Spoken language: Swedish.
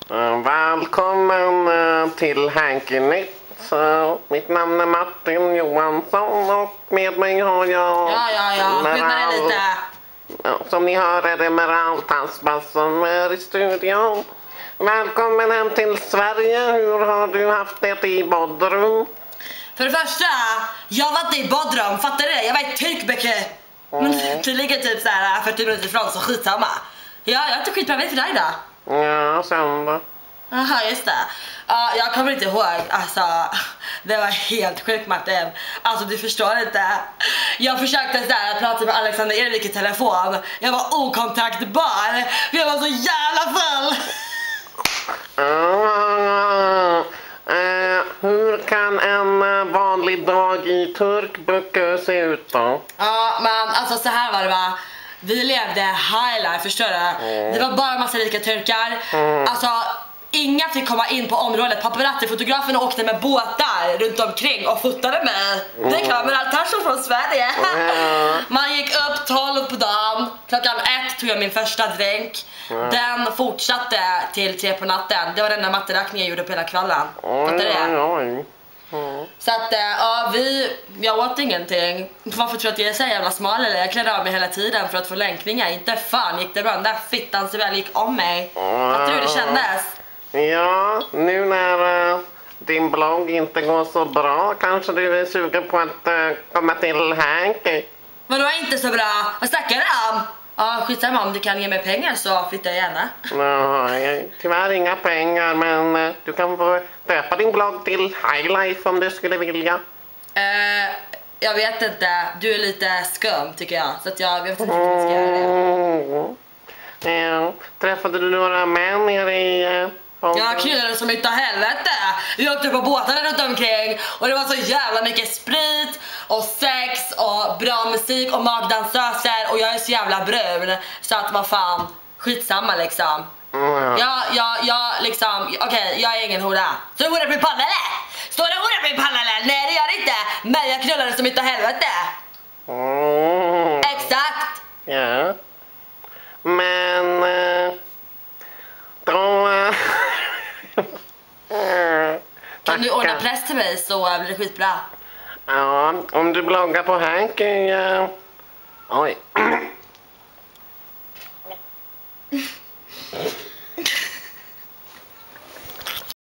Välkommen till Hanky Nytt. Mitt namn är Martin Johansson och med mig har jag... Ja, skynda dig lite. Som ni hör är det Meral Tasba som är i studion. Välkommen hem till Sverige. Hur har du haft det i Bodrum? För det första, jag var inte i Bodrum, fattar du det? Jag var i Türkbükü. Det ligger typ så här 40 minuter ifrån, så skitsamma. Ja, jag har inte skitbra vet för dig då. Ja, sen då. Jaha, just det. Jag kommer inte ihåg, alltså det var helt sjukt Martin. Alltså du förstår inte. Jag försökte så här prata med Alexander Erik i telefon. Jag var okontaktbar. Jag var så jävla full. Hur kan en vanlig dag i Türkbükü se ut då? Ja, men alltså så här var det va. Vi levde high life, förstår du? Det var bara massa rika turkar. Alltså, inga fick komma in på området. Paparazzi-fotograferna åkte med båtar runt omkring och fotade mig. Det är klart, men Altarsson från Sverige. Man gick upp 12 på dagen. Klockan 1 tog jag min första drink. Den fortsatte till 3 på natten. Det var den där matteräkningen jag gjorde på hela kvällen. Fattar du det? Så att, ja, jag åt ingenting. Varför tror du att jag är så jävla smal eller? Jag klädde av mig hela tiden för att få länkningar. Inte fan gick det bra. Den där fittan så väl gick om mig. Fattar du hur det kändes? Ja, nu när din blogg inte går så bra kanske du är sugen på att komma till Hanky. Vadå inte så bra? Vad snackar du om? Ja, skitsamma, om du kan ge mig pengar så flyttar jag gärna. Nej, tyvärr inga pengar, men du kan få döpa din blogg till Highlife om du skulle vilja. Jag vet inte, du är lite skum tycker jag. Så att jag vet inte hur jag ska göra det. Ja, träffade du några män nere i... Jag knullade som inte helvete. Vi åkte på båtarna runt omkring och det var så jävla mycket sprit och sex och bra musik och magdansöser och jag är så jävla brun så att vad fan, skitsamma liksom. Jag liksom, okej, jag är ingen hora. Så hora på min panna eller? Står det hora på min panna eller? Nej det gör det inte. Men jag knullade som inte helvete. Exakt. Ja. Men då... Kan du ordna press till mig så blir det skitbra. Ja, om du bloggar på Hanky... Oj.